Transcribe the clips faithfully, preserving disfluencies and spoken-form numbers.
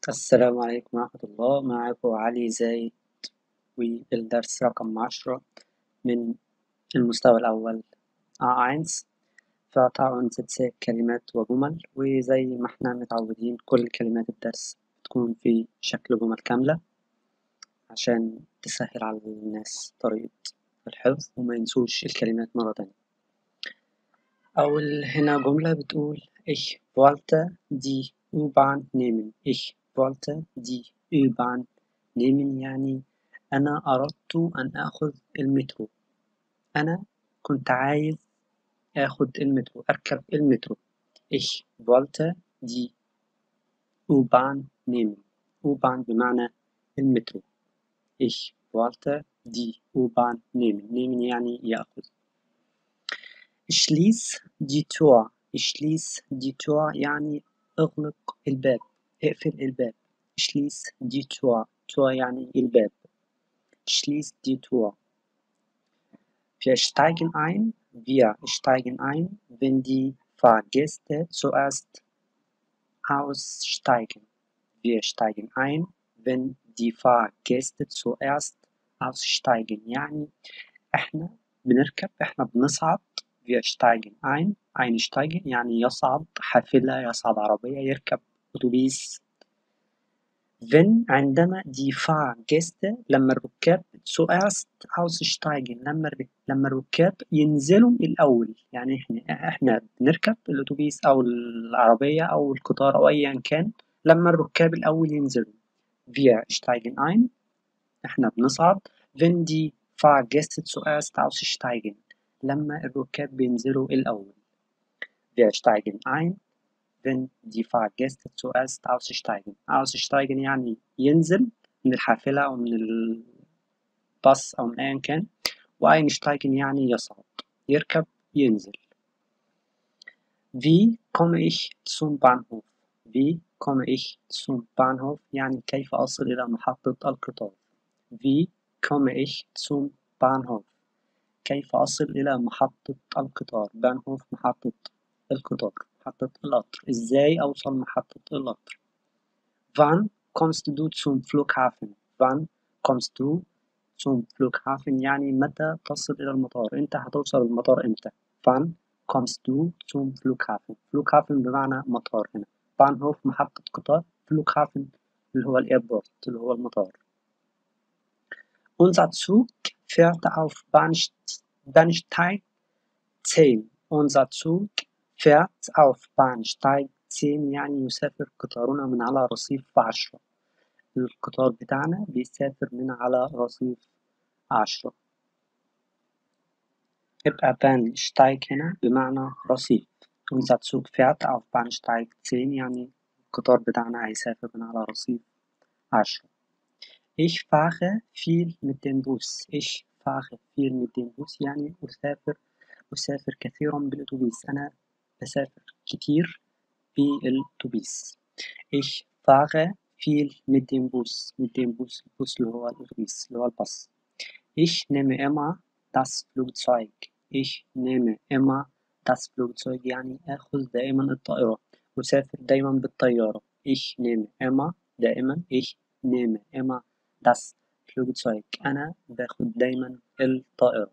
السلام عليكم ورحمة الله، معاكم علي زايد والدرس رقم عشرة من المستوى الأول A1. فطبعا ست كلمات وجمل، وزي ما احنا متعودين كل كلمات الدرس تكون في شكل جمل كاملة عشان تسهل على الناس طريقة الحفظ وما ينسوش الكلمات مرة تانية. أول هنا جملة بتقول Ich wollte die U-Bahn nehmen. Ich wollte die U-Bahn nehmen يعني أنا أردت أن آخذ المترو. أنا كنت عايز آخذ المترو، أركب المترو. Ich wollte die U-Bahn nehmen. U-Bahn بمعنى المترو. Ich wollte die U-Bahn nehmen. nehmen يعني يأخذ. Schließ die Tür. Schließ die Tür يعني اغلق الباب، اقفل الباب. Schließ die Tür. Tür يعني الباب. Schließ die Tür. Wir steigen ein. Wir steigen ein, wenn die Fahrgäste zuerst aussteigen. Wir steigen ein, wenn die Fahrgäste zuerst aussteigen. يعني احنا بنركب، احنا بنصعد. Wir steigen ein. einsteigen يعني يصعد حافلة، يصعد عربية، يركب أتوبيس. wenn عندما die Fahrgäste لما الركاب zuerst aussteigen لما لما الركاب ينزلوا الأول. يعني احنا احنا بنركب الأتوبيس أو العربية أو القطار أو أيا كان لما الركاب الأول ينزلوا. wir steigen ein احنا بنصعد. wenn die Fahrgäste zuerst aussteigen لما الركاب بينزلوا الأول. wir steigen ein wenn die Fahrgäste zuerst aussteigen. aussteigen يعني ينزل من الحافلة أو من الباص أو من أيا كان، وeinsteigen يعني يصعد، يركب، ينزل. Wie komme ich zum Bahnhof? Wie komme ich zum Bahnhof يعني كيف أصل إلى محطة القطار. Wie komme ich zum Bahnhof? كيف أصل إلى محطة القطار. Bahnhof محطة القطار، محطة القطر. إزاي أوصل محطة القطر. Wann kommst du zum Flughafen? Wann kommst du zum Flughafen يعني متى تصل إلى المطار. أنت هتوصل المطار إمتى. Wann kommst du zum Flughafen? Flughafen بمعنى مطار هنا. Bahnhof محطة قطار. Flughafen اللي هو الإيربورت اللي هو المطار. Unser Zug fährt auf Bahnsteig zehn. Unser Zug fährt auf Bahnsteig zehn يعني يسافر قطارنا من على رصيف عشرة. القطار بتاعنا بيسافر من على رصيف عشرة. يبقى Bahnsteig هنا بمعنى رصيف. Unser Zug fährt auf Bahnsteig zehn يعني القطار بتاعنا هيسافر من على رصيف عشرة. Ich fahre viel mit dem Bus. Ich fahre viel mit dem Bus يعني أسافر أسافر كثيرا بالأتوبيس. أنا بسافر كتير بالأتوبيس. Ich fahre viel mit dem Bus. mit dem Bus البوس اللي هو الأتوبيس اللي هو الباص. Ich nehme immer das Flugzeug. Ich nehme immer das Flugzeug يعني آخذ دائما الطائرة. أسافر دائما بالطيارة. Ich nehme immer دائما. Ich nehme immer das Flugzeug. أنا باخذ دايما الطائرة.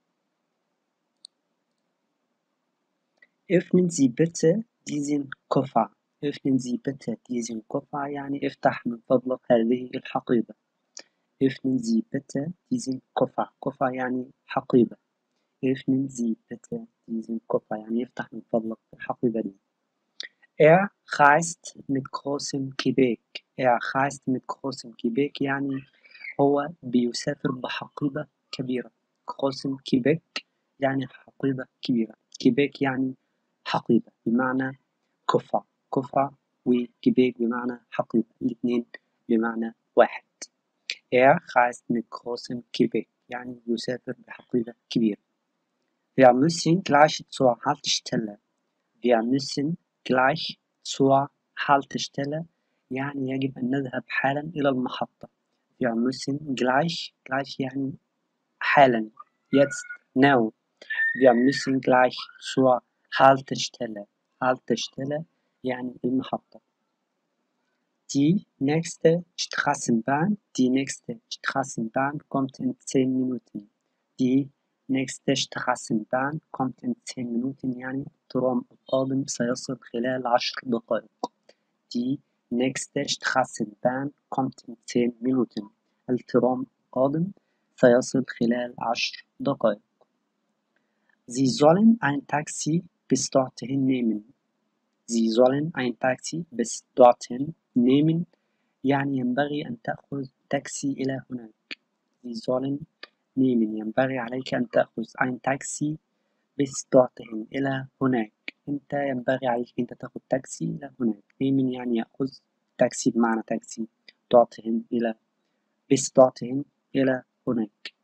Öffnen Sie bitte diesen Koffer. Öffnen Sie bitte diesen Koffer يعني افتح من فضلك هذه الحقيبة. Öffnen Sie bitte diesen Koffer. Koffer يعني حقيبة. Öffnen Sie bitte diesen Koffer يعني افتح من فضلك الحقيبة دي. Er reist mit großem Gepäck. Er reist mit großem Gepäck يعني هو بيسافر بحقيبة كبيرة. großem Gepäck يعني حقيبة كبيرة. Gepäck يعني حقيبة بمعنى كفة. كفة وجبيك بمعنى حقيبة، الاثنين بمعنى واحد. Er reist mit großem Gepäck يعني يسافر بحقيبة كبيرة. Wir müssen gleich zur Haltestelle. Wir müssen gleich zur Haltestelle يعني يجب أن نذهب حالا إلى المحطة. Wir müssen gleich gleich يعني حالا. Jetzt now. Wir müssen gleich zur Haltestelle. Haltestelle يعني المحطة. Die nächste Straßenbahn, die nächste Straßenbahn kommt in zehn Minuten. Die nächste Straßenbahn kommt in zehn Minuten يعني الترام القادم سيصل خلال عشر دقائق. Die nächste Straßenbahn kommt in zehn Minuten. الترام القادم سيصل خلال عشر دقائق. Sie sollen ein Taxi bis dorthin nehmen. Sie sollen ein Taxi bis dorthin nehmen يعني ينبغي أن تأخذ تاكسي إلى هناك. Sie sollen nehmen ينبغي عليك أن تأخذ ein Taxi bis dorthin إلى هناك. أنت ينبغي عليك أنت تأخذ تاكسي إلى هناك. nehmen يعني يأخذ تاكسي بمعنى تاكسي dorthin إلى bis dorthin إلى هناك.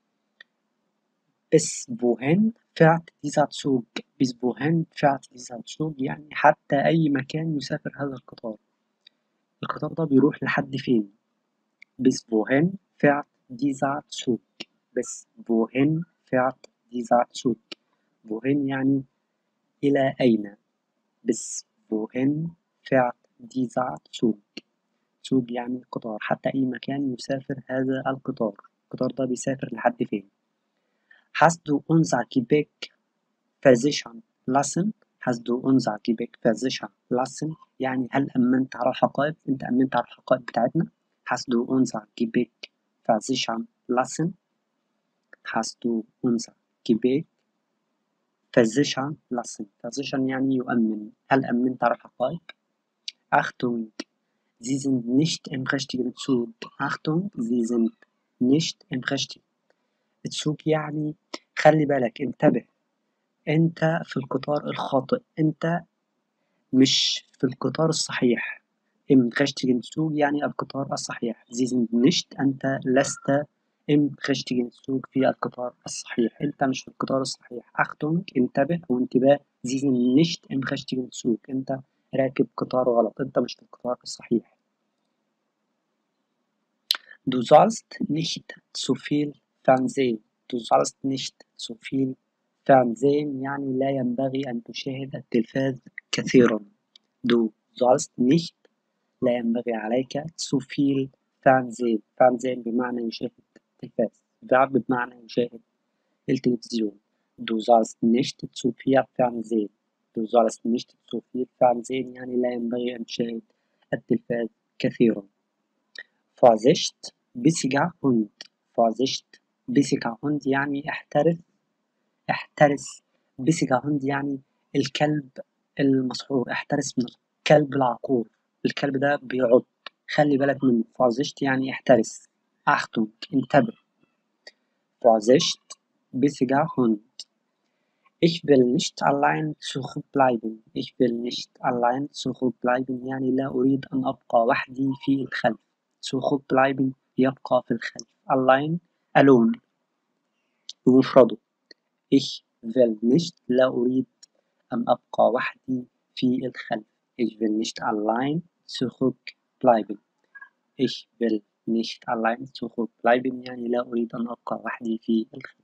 bis wohin fährt dieser Zug? bis wohin fährt dieser Zug يعني حتى أي مكان يسافر هذا القطار. القطار ده بيروح لحد فين؟ bis wohin fährt dieser Zug? bis wohin fährt dieser Zug? wohin يعني إلى أين؟ bis wohin fährt dieser Zug? Zug يعني قطار، حتى أي مكان يسافر هذا القطار. القطار ده بيسافر لحد فين؟ Hast du unser Gepäck versichern lassen? Hast du unser Gepäck versichern lassen؟ يعني هل أمنت على الحقائب؟ أنت أمنت على الحقائب بتاعتنا؟ Hast du unser Gepäck versichern lassen? Hast du unser Gepäck versichern lassen? versichern يعني يؤمن. هل أمنت على الحقائب؟ Achtung, Sie sind nicht im richtigen Zug. Achtung, Sie sind nicht im richtigen Zug يعني خلي بالك، انتبه، أنت في القطار الخاطئ، أنت مش في القطار الصحيح. im richtigen Zug يعني القطار الصحيح. Sie sind nicht أنت لست im richtigen Zug في القطار الصحيح. أنت مش في القطار الصحيح. Achtung انتبه أو انتباه. Sie sind nicht im richtigen Zug. أنت راكب قطار غلط. أنت مش في القطار الصحيح. Du sollst nicht zu viel Fernsehen. Du sollst nicht zu viel Fernsehen يعني لا ينبغي أن تشاهد التلفاز كثيرا. Du sollst nicht لا ينبغي عليك zu viel Fernsehen. Fernsehen بمعنى يشاهد التلفاز. Verb بمعنى يشاهد التلفزيون. Du sollst nicht zu viel Fernsehen. Du sollst nicht zu viel Fernsehen يعني لا ينبغي أن تشاهد التلفاز كثيرا. Vorsicht bissiger Hund. Vorsicht bissiger Hund يعني احترس احترس. bissiger Hund يعني الكلب المسحور. احترس من الكلب العقور. الكلب ده بيعض، خلي بالك منه. Vorsicht يعني احترس. Achtung انتبه. Vorsicht bissiger Hund. Ich will nicht allein zurückbleiben. Ich will nicht allein zurückbleiben يعني لا أريد أن أبقى وحدي في الخلف. zurückbleiben يبقى في الخلف. allein alone بمفرده. Ich will nicht لا أريد أن أبقى وحدي في الخلف. Ich will nicht allein zurückbleiben. Ich will nicht allein zurückbleiben يعني لا أريد أن أبقى وحدي في الخلف.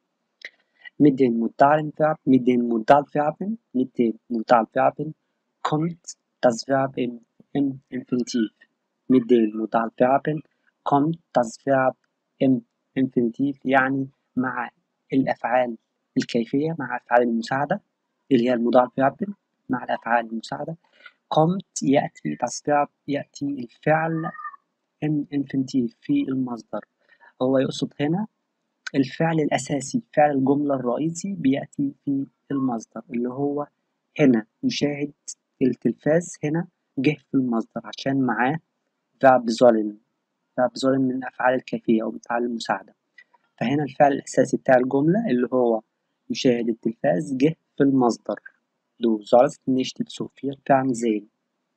Mit den modalen Verben, mit den Modalverben, mit den Modalverben kommt das Verb im, im Infinitiv. Mit den Modalverben kommt das Verb im Infinitiv يعني مع الأفعال الكيفية، مع أفعال المساعدة اللي هي المودال Verben، مع الأفعال المساعدة. kommt يأتي das Verb يأتي الفعل im Infinitiv في المصدر. هو يقصد هنا الفعل الأساسي، فعل الجملة الرئيسي بيأتي في المصدر اللي هو هنا يشاهد التلفاز. هنا جه في المصدر عشان معاه verb sollen. verb sollen من الأفعال الكيفية أو من أفعال المساعدة. فهنا الفعل الأساسي بتاع الجملة اللي هو يشاهد التلفاز جه في المصدر. Du sollst nicht zu viel Fernsehen.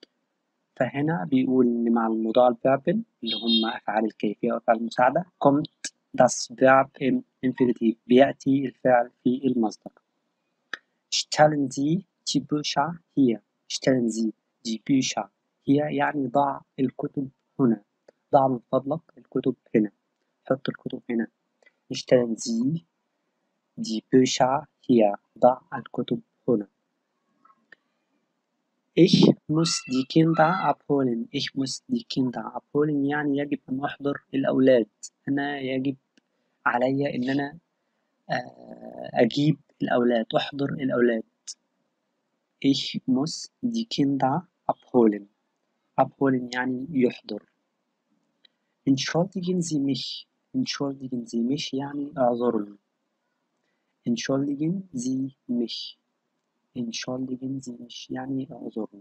فهنا بيقول إن مع المودال Verben اللي هم أفعال الكيفية وأفعال المساعدة kommt das Verb im Infinitiv بيأتي الفعل في المصدر. Stellen Sie die Bücher hier. Stellen Sie die Bücher hier يعني ضع الكتب هنا. ضع من فضلك الكتب هنا. حط الكتب هنا. Stellen Sie die Bücher hier. ضع الكتب هنا. Ich muss die Kinder abholen. Ich muss die Kinder abholen يعني يجب أن أحضر الأولاد. أنا يجب علي إن أنا أجيب الأولاد، أحضر الأولاد. Ich muss die Kinder abholen. abholen يعني يحضر. Entschuldigen Sie mich. Entschuldigen Sie mich يعني اعذرني. Entschuldigen Sie mich. Entschuldigen Sie mich يعني اعذرني.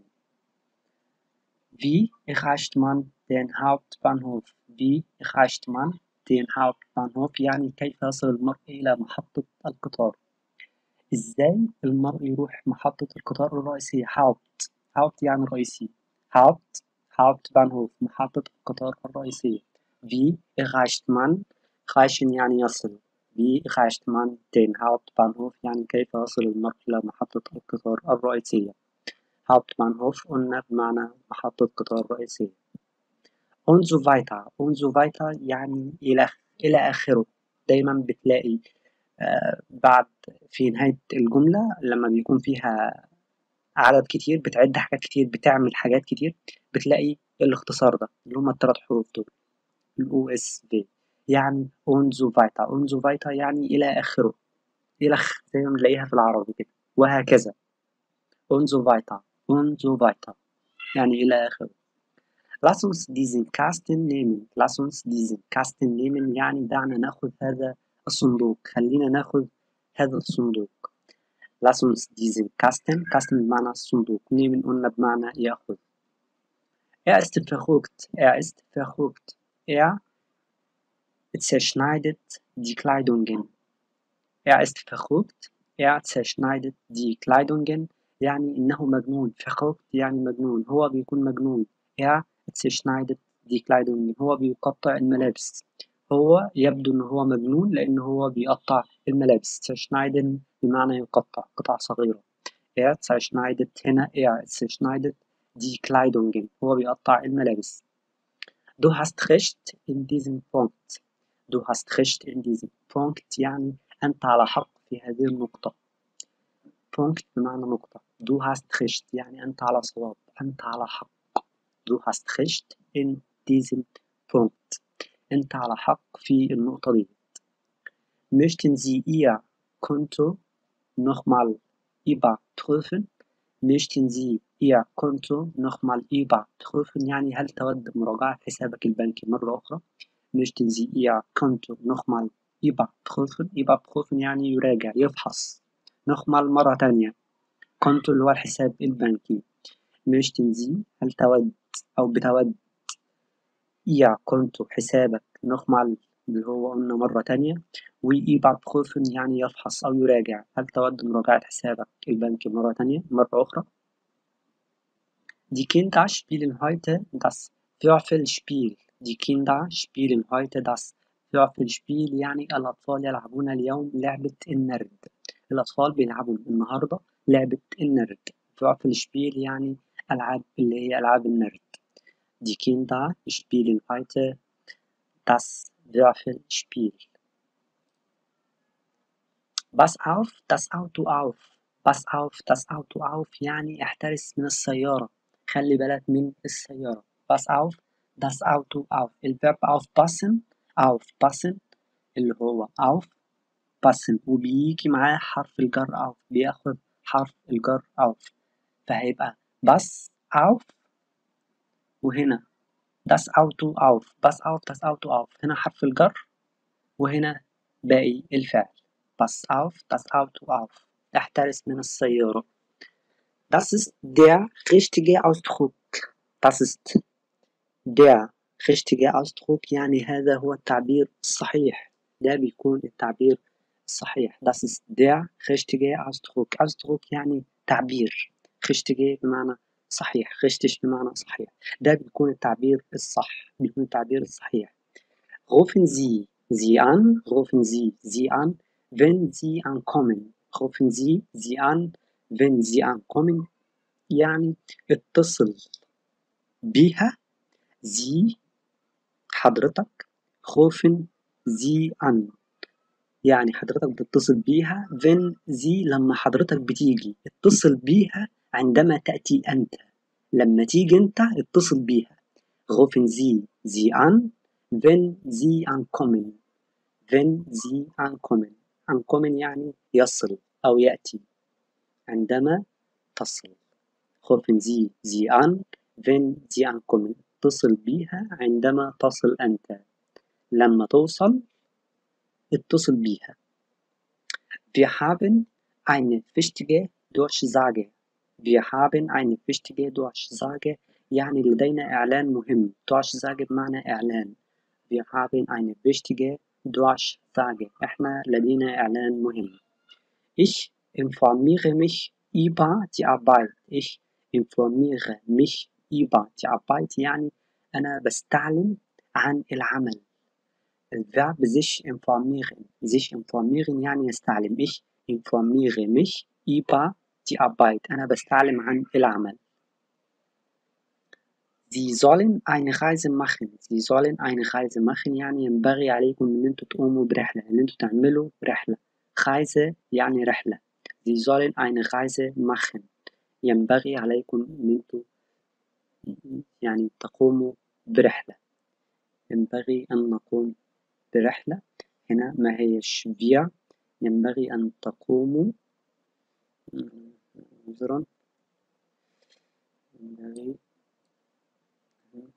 Wie erreicht man den Hauptbahnhof? Wie erreicht man den Hauptbahnhof يعني كيف يصل المرء إلى محطة القطار؟ إزاي المرء يروح محطة القطار الرئيسية؟ Haupt Haupt يعني رئيسي. Haupt Hauptbahnhof محطة القطار الرئيسية. Wie erreicht man erreichen يعني يصل. Wie erreicht man den Hauptbahnhof يعني كيف يصل المرء إلى محطة القطار الرئيسية. Hauptbahnhof قلنا بمعنى محطة قطار رئيسية. und so weiter und so weiter يعني إلى إلى آخره. دايما بتلاقي آه بعد في نهاية الجملة لما بيكون فيها عدد كتير بتعد حاجات كتير بتعمل حاجات كتير بتلاقي الاختصار ده اللي هما التلات حروف دول الأو إس في يعني und so weiter und so weiter يعني إلى آخره إلخ زي ما بنلاقيها في العربي كده وهكذا und so weiter und so weiter يعني إلى آخره. Lass uns diesen Kasten nehmen. Lass uns diesen Kasten nehmen يعني دعنا ناخذ هذا الصندوق. خلينا ناخذ هذا الصندوق. Lass uns diesen Kasten. Kasten بمعنى الصندوق. nehmen قلنا بمعنى يأخذ. Er ist verrückt. Er ist verrückt. Er zerschneidet die Kleidungen. Er ist verrückt. Er zerschneidet die Kleidungen يعني إنه مجنون. verrückt يعني مجنون. هو بيكون مجنون. Er zerschneidet die Kleidungen. هو بيقطع الملابس. هو يبدو إنه هو مجنون لأنه هو بيقطع الملابس. zerschneiden بمعنى يقطع قطع صغيرة. Er zerschneidet هنا er zerschneidet die Kleidungen. هو بيقطع الملابس. Du hast recht in diesem Punkt. Du hast recht in diesem Punkt يعني أنت على حق في هذه النقطة. Punkt بمعنى نقطة. Du hast recht يعني أنت على صواب. أنت على حق. Du hast recht in diesem Punkt. أنت على حق في النقطة دي. Möchten Sie Ihr Konto nochmal überprüfen? Möchten Sie Ihr Konto nochmal überprüfen يعني هل تود مراجعة حسابك البنكي مرة أخرى؟ Möchten Sie Ihr Konto nochmal überprüfen? überprüfen يعني يراجع يفحص. nochmal مرة تانية. Konto اللي هو الحساب البنكي. Möchten Sie هل تود أو بتود Ihr Konto حسابك nochmal اللي هو قلنا مرة تانية ويبربروفن يعني يفحص أو يراجع. هل تود مراجعة حسابك البنكي مرة تانية مرة أخرى؟ Die Kinder spielen heute das Würfelspiel. Die Kinder spielen heute das Würfelspiel يعني الأطفال يلعبون اليوم لعبة النرد. الأطفال بيلعبوا النهاردة لعبة النرد. Würfelspiel يعني ألعاب اللي هي ألعاب النرد. Die Kinder spielen heute das Würfelspiel. Pass auf das Auto auf. Pass auf das Auto auf يعني احترس من السيارة. خلي بالك من السيارة. Pass auf das Auto auf. الverb aufpassen aufpassen اللي هو aufpassen وبيجي معاه حرف الجر auf. بياخد حرف الجر auf. فهيبقى pass auf وهنا das Auto auf. Pass auf das Auto auf. هنا حرف الجر وهنا باقي الفعل. Pass auf das Auto auf. احترس من السيارة. Das ist der richtige Ausdruck. Das ist der richtige Ausdruck يعني هذا هو التعبير الصحيح. ده بيكون التعبير الصحيح. Das ist der richtige Ausdruck. Ausdruck يعني تعبير. richtige بمعنى صحيح. richtig بمعنى صحيح. ده بيكون التعبير الصح. بيكون التعبير الصحيح. Rufen Sie sie an. Rufen Sie sie an, wenn Sie ankommen. Rufen Sie sie an, wenn Sie ankommen يعني اتصل بها sie حضرتك. rufen Sie an يعني حضرتك بتتصل بيها. wenn Sie لما حضرتك بتيجي. اتصل بيها عندما تأتي أنت. لما تيجي انت اتصل بيها. rufen Sie sie an wenn sie ankommen. wenn sie ankommen. ankommen يعني يصل أو يأتي. عندما تصل. rufen Sie sie an wenn sie ankommen. اتصل بيها عندما تصل أنت. لما توصل اتصل بيها. Wir haben eine wichtige Durchsage. Wir haben eine wichtige Durchsage يعني لدينا إعلان مهم. Durchsage بمعنى إعلان. Wir haben eine wichtige Durchsage. إحنا لدينا إعلان مهم. Ich informiere mich über die Arbeit. Ich informiere mich über die Arbeit يعني أنا بستعلم عن العمل. الverb sich informieren. sich informieren يعني يستعلم. Ich informiere mich über die Arbeit. أنا بستعلم عن العمل. Sie sollen eine Reise machen. Sie sollen eine Reise machen يعني ينبغي عليكم إن أنتوا تقوموا برحلة. إن أنتوا تعملوا رحلة. Reise يعني رحلة. Sie sollen eine Reise machen. ينبغي عليكم إن أنتوا يعني تقوموا برحلة. ينبغي أن نقوم برحلة. هنا ما هيش wir. ينبغي أن تقوموا عذرا ينبغي أن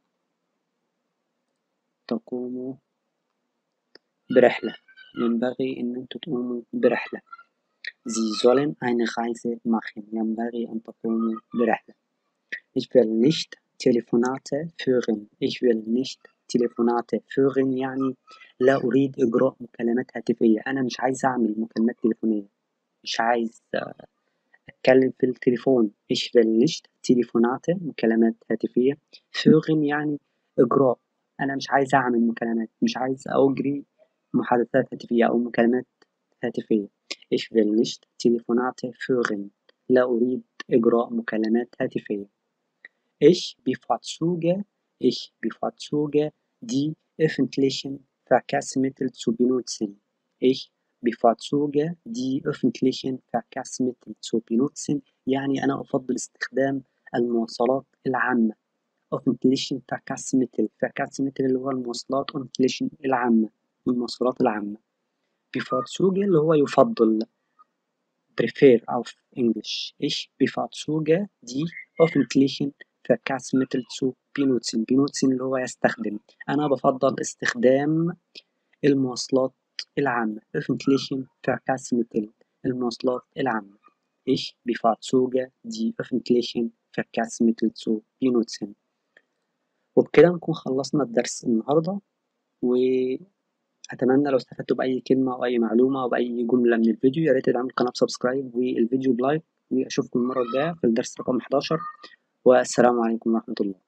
تقوموا برحلة. ينبغي أن أنتوا تقوموا برحلة. Sie sollen eine Reise machen. ينبغي أن تقوموا برحلة. Ich will nicht Telefonate führen. Ich will nicht Telefonate führen يعني لا أريد إجراء مكالمات هاتفية. أنا مش عايز أعمل مكالمات تليفونية. مش عايز أتكلم في التليفون. Ich will nicht Telefonate مكالمات هاتفية. führen يعني إجراء. أنا مش عايز أعمل مكالمات. مش عايز أجري محادثات هاتفية أو مكالمات هاتفية. Ich will nicht Telefonate führen. لا أريد إجراء مكالمات هاتفية. Ich bevorzuge, ich bevorzuge die öffentlichen Verkehrsmittel zu benutzen. Ich bevorzuge die öffentlichen Verkehrsmittel zu benutzen يعني أنا أفضل استخدام المواصلات العامة. öffentlichen Verkehrsmittel. Verkehrsmittel اللي هو المواصلات. öffentlichen العامة. المواصلات العامة. bevorzuge اللي هو يفضل. prefer auf Englisch. Ich bevorzuge die öffentlichen Verkehrsmittel zu benutzen. benutzen اللي هو يستخدم. أنا بفضل استخدام المواصلات العامة. öffentlichen Verkehrsmittel. المواصلات العامة. Ich bevorzuge die öffentlichen Verkehrsmittel zu benutzen. وبكده نكون خلصنا الدرس النهاردة، وأتمنى لو استفدتوا بأي كلمة أو أي معلومة أو بأي جملة من الفيديو يا ريت تدعموا القناة بسبسكرايب والفيديو بلايك، وأشوفكم المرة الجاية في الدرس رقم حداشر، والسلام عليكم ورحمة الله.